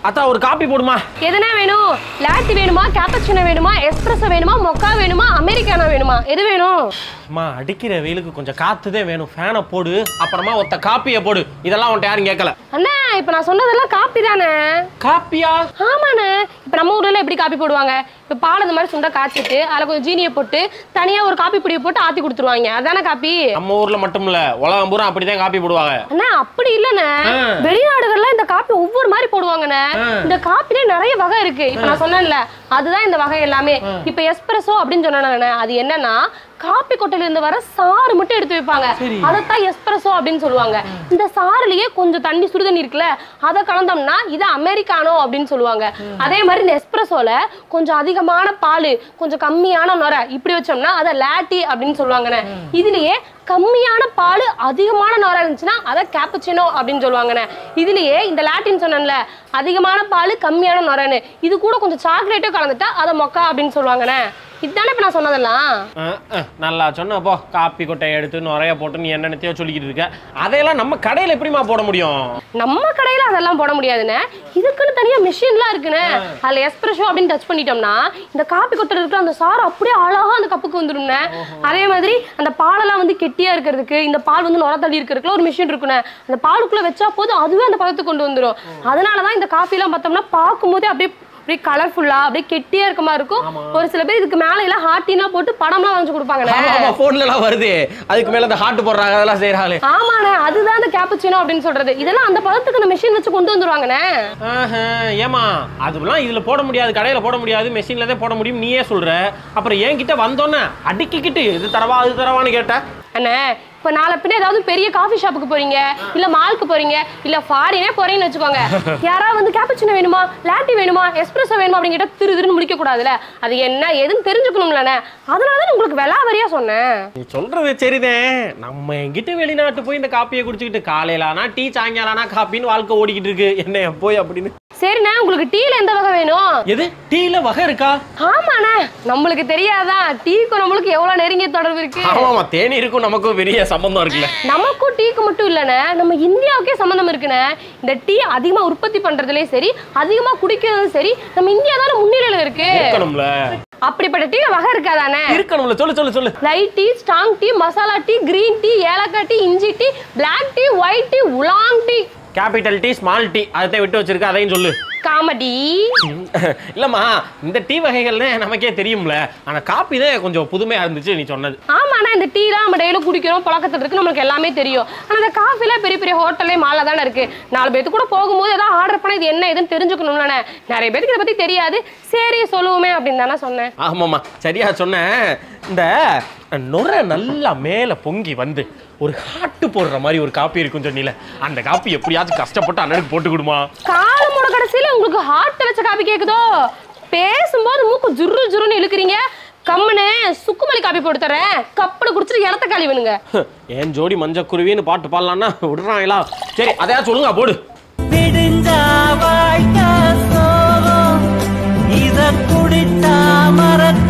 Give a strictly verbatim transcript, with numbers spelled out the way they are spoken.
அத்தா ஒரு காபி போடுமா. எதுனா வேணும்? லாட்டி வேணுமா, கேப்பச்சினோ வேணுமா, எஸ்பிரஸோ வேணுமா, மொக்கா வேணுமா, அமெரிக்கானோ வேணுமா, எது வேணும்? அம்மா அடிக்கிற வெயிலுக்கு கொஞ்சம் காத்துதே வேணும். ஃபேனை போடு, அப்புறமா ஒத்த காப்பியை போடு. இதெல்லாம் உன்ட்ட யாரும் கேட்கல. அண்ணா இப்ப நான் சொன்னதெல்லாம் காப்பி தானே. காப்பியா? ஆமாண்ணே. இப்ப நம்ம ஊர்ல எப்படி காப்பி போடுவாங்க? இப்ப பால் இந்த மாதிரி சுண்டா காய்ச்சிட்டு அதுல கொஞ்சம் ஜீனியை போட்டு தனியா ஒரு காப்பி பொடியை போட்டு ஆத்தி கொடுத்துருவாங்க. அதானே காப்பி. நம்ம ஊர்ல மட்டும் இல்ல, உலகம் பூரா அப்படிதான் காப்பி போடுவாங்க. அண்ணா அப்படி இல்லண்ணே, வெளிநாடுகள்ல இந்த காப்பி ஒவ்வொரு மாதிரி போடுவாங்கண்ணே. இந்த காப்பிலே நிறைய வகை இருக்கு. இப்ப நான் சொன்னேன்ல, அதுதான் இந்த வகை எல்லாமே. இப்ப எஸ்பிரஸோ அப்படின்னு சொன்னானே, அது என்னன்னா காப்பி கொட்டையில இருந்து வர சாறு மட்டும் எடுத்து வைப்பாங்க. அதத்தான் எஸ்பிரஸோ அப்படின்னு சொல்லுவாங்க. இந்த சாறுலயே கொஞ்சம் தண்ணி சுடு தண்ணி இருக்குல்ல, அதை கலந்தோம்னா இது அமெரிக்கானோ அப்படின்னு சொல்லுவாங்க. அதே மாதிரி இந்த எஸ்பிரஸோல கொஞ்சம் அதிகமான பால், கொஞ்சம் கம்மியான நுரை இப்படி வச்சோம்னா அதை லாட்டி அப்படின்னு சொல்லுவாங்கண்ணே. இதுலயே கம்மியான பால் அதிகமான நுரை இருந்துச்சுன்னா அதை கேப்புச்சினோ அப்படின்னு சொல்லுவாங்கண்ணே. இதுலயே இந்த லாட்டின்னு சொன்னேன்ல, அதிகமான பால் கம்மியான நுரைன்னு, இது கூட கொஞ்சம் சாக்லேட்டும் கலந்துட்டா அதை மொக்கா அப்படின்னு சொல்லுவாங்கண்ணே. இதுதானே இப்ப நான் சொன்னதெல்லாம். நல்லா சொன்னப்போ, காப்பி கொட்டையை எடுத்து நிறைய போட்டு நீ என்னென்னத்தையோ சொல்லிக்கிட்டு இருக்க. அதையெல்லாம் நம்ம கடையில எப்படிமா போட முடியும்? நம்ம கடையில அதெல்லாம் போட முடியாதுன்னு, இதுக்குன்னு தனியா மிஷின்லாம் இருக்குன்னு. அதுல எஸ்பிரஸோ அப்படின்னு டச் பண்ணிட்டோம்னா இந்த காப்பி கொட்டை இருக்கிற அந்த சாறு அப்படியே அழகா அந்த கப்புக்கு வந்துடும்னே. அதே மாதிரி அந்த பாலெல்லாம் வந்து கெட்டியா இருக்கிறதுக்கு, இந்த பால் வந்து நுர தள்ளி இருக்கிறதுக்குள்ள ஒரு மிஷின் இருக்குன்னு. அந்த பாலுக்குள்ள வச்சா போதும், அதுவே அந்த பதத்துக்கு கொண்டு வந்துடும். அதனாலதான் இந்த காஃபி எல்லாம் பார்த்தோம்னா பார்க்கும் போதே அப்படியே அப்படியே கலர்ஃபுல்லா அப்படியே கெட்டியா இருக்க மாதிரி இருக்கும். ஒரு சில பேர் இதுக்கு மேல எல்லாம் ஹார்ட்டினா போட்டு படம்லாம் வரைஞ்சு கொடுப்பாங்க. ஆமா போன்ல எல்லாம் வருது, அதுக்கு மேல அந்த ஹார்ட் போடுறாங்க, அதெல்லாம் செய்றாங்களே. ஆமாண்ணே, அதுதான் அந்த கேப்புச்சினோ அப்படின்னு சொல்றது. இதெல்லாம் அந்த பதத்துக்கு அந்த மெஷின் வச்சு கொண்டு வந்துருவாங்கண்ணே. ஏமா அதெல்லாம் இதுல போட முடியாது, கடையில போட முடியாது, மெஷின்ல தான் போட முடியும் நீயே சொல்ற. அப்புறம் என்கிட்ட வந்தோன்னே அடிக்கிக்கிட்டு இது தரவா அது தரவான்னு கேட்ட. அண்ணே இப்ப நாளை பின்ன ஏதாவது பெரிய காஃபி ஷாப்புக்கு போறீங்க, இல்ல மாலுக்கு போறீங்க, இல்ல ஃபாரினே போறீங்கன்னு வச்சுக்கோங்க. யாராவது வந்து கேப்புச்சினோ வேணுமா, லாட்டி வேணுமா, எஸ்பிரஸோ வேணுமா அப்படின்னு கேட்டா திரு திருன்னு முடிக்க கூடாதுல. அது என்ன ஏதுன்னு தெரிஞ்சுக்கணும்லண்ணே. அதனாலதான் உங்களுக்கு விலாவரியா சொன்னேன். நீ சொல்றது சரிதான். நம்ம எங்கிட்ட வெளிநாட்டு போய் இந்த காப்பியை குடிச்சுக்கிட்டு காலையில ஆனா டீ, சாயங்காலானா காப்பின்னு வாழ்க்கை ஓடிக்கிட்டு இருக்கு. என்ன போய் அப்படின்னு. சரிண்ணே, உங்களுக்கு டீல எந்த வகை வேணும்? எது டீல வகை இருக்கா? ஆமாண்ணே, நம்மளுக்கு தெரியாதான் டீக்கும் நம்மளுக்கு எவ்வளவு நெருங்கிய தொடர்பு இருக்கு. ஆமாமா, தேநீருக்கும் நமக்கும் பெரிய சம்பந்தம் இருக்குல்ல. நமக்கும் டீக்கு மட்டும் இல்லண்ணே, நம்ம இந்தியாவுக்கே சம்பந்தம் இருக்குண்ணே. இந்த டீ அதிகமா உற்பத்தி பண்றதுலயும் சரி, அதிகமா குடிக்கிறதும் சரி, நம்ம இந்தியா தான முன்னிலையில இருக்கு. இருக்கணும்ல. அப்படிப்பட்ட டீ வகை இருக்காதானே? இருக்கணும்ல. சொல்லு சொல்லு சொல்லு. Light tea, strong tea, masala tea, green tea, ஏலக்காய் டீ, இஞ்சி tea, black tea, white tea, oolong tea, capital tea, small tea, அதை விட்டு வச்சிருக்க, அதையும் சொல்லு. காமெடி இல்லம்மா, இந்த டீ வகைகள்னு நமக்கே தெரியும்ல. ஆனா காப்பி தான் கொஞ்சம் புதுமையா இருந்துச்சு நீ சொன்னது. ஆமாண்ணா, இந்த டீலாம் நம்ம டெய்லியும் குடிக்கிறோம், பழக்கத்துல இருக்கு, நமக்கு எல்லாமே தெரியும். ஆனா இந்த காஃபிலாம் பெரிய பெரிய ஹோட்டல்லே மால்ல தானே இருக்கு. நாலு பேருக்கு கூட போகும்போது ஏதாவது ஆர்டர் பண்ணா இது என்ன ஏதுன்னு தெரிஞ்சுக்கணும்ல. நிறைய பேருக்கு இதை பத்தி தெரியாது. சரி சொல்லுவோமே அப்படின்னு தானே சொன்னேன். ஆமாம்மா, சரியா சொன்னேன். இந்த நுரை நல்லா மேல பொங்கி வந்து ஒரு ஹாட்டு போடுற மாதிரி ஒரு காப்பி இருக்கும் சொன்னீல, அந்த காப்பி எப்படியாச்சும் கஷ்டப்பட்டு அண்ணனுக்கு போட்டு கொடுமா. காலமோட கடைசியில உங்களுக்கு ஹார்ட் வச்ச காப்பி கேக்குதோ? பேசும்போது மூக்கு ஜுரு ஜுருன்னு இழுக்கிறீங்க. கம்முனே சுக்குமல்லி காப்பி போட்டு தரேன், கப்பல் குடிச்சிட்டு இடத்த காலி வேணுங்க. ஏன் ஜோடி மஞ்சள் குருவின்னு பாட்டு பாடலான்னா விடுறாங்களா? சரி அதையா சொல்லுங்க, போடு. விடுஞ்சா வாழ்க்கை சோகம் இத குடிச்சா மறக்க